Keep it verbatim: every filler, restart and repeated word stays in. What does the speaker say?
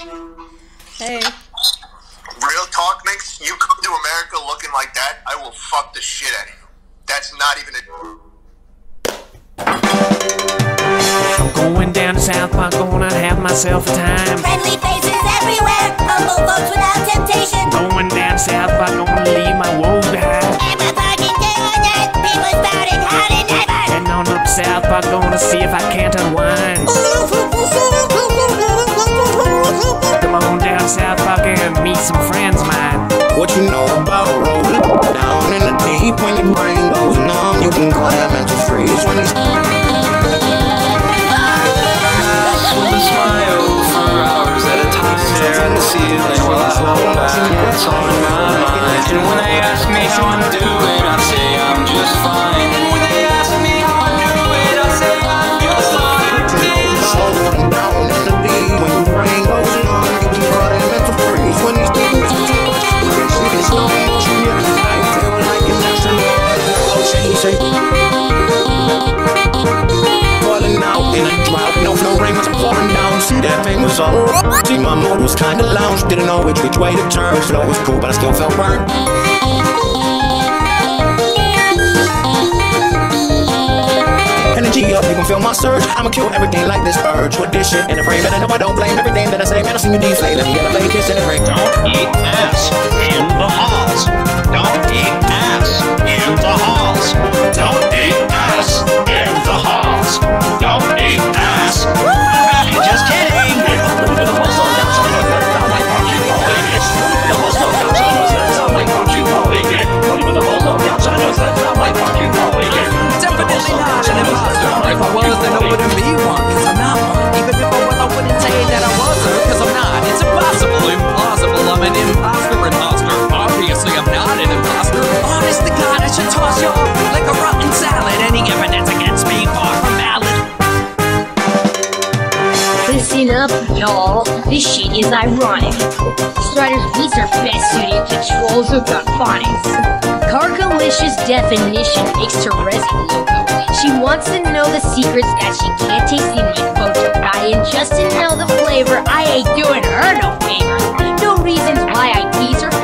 Hey. Real talk, Mix. You come to America looking like that, I will fuck the shit out of you. That's not even a... I'm going down to South Park, gonna have myself a time. Friendly faces everywhere, humble folks without temptation. Going down to South Park, gonna leave my woes behind. And we're fucking doing it, people spouting hard and ever. Heading on up to South Park, gonna see if I can't unwind. Come on down to South Park and meet some friends of mine. What you know about rolling down in the deep? When your brain goes numb, you can call that mental freeze. When it's Stare at the ceiling while I hold back what's on my mind. And when they ask me how I'm doing, I say I'm just fine. And when they ask me how I'm doing, I say I'm just fine. down in the deep, when your brain goes numb, you can call that mental freeze. When these demons it's no you I feel like an astronaut. Oh, say, say. Falling out in a drought, no flow rain was pouring down. See that thing was all. See my mood was kinda lounge, didn't know which which way to turn. Flow was cool, but I still felt burned. Energy up, you can feel my surge. I'ma kill everything like this urge. With this shit in the frame, and I know I don't blame everything that I say. Man, I see you deflate. Let me get a lay kiss in the ring. Don't eat ass in the halls. Don't eat ass in the halls. Don't eat ass in the halls. Don't eat ass. Just kidding. Definitely not an imposter. If I was, then I wouldn't be one, cause I'm not one. Even if I was, I wouldn't say that I wasn't, cause I'm not. It's impossible, impossible, I'm an imposter, imposter. Obviously I'm not an imposter. Honest to God, I should toss you off like a rotten salad. Any evidence against me, far from valid. Listen up, y'all. This shit is ironic. Strider's beats are best suited to trolls who got phonics. Cargalicious definition makes Terezi loco. She wants to know the secrets that she can't taste in my photo. I and just to know the flavor, I ain't doing her no favors. No reasons why I tease her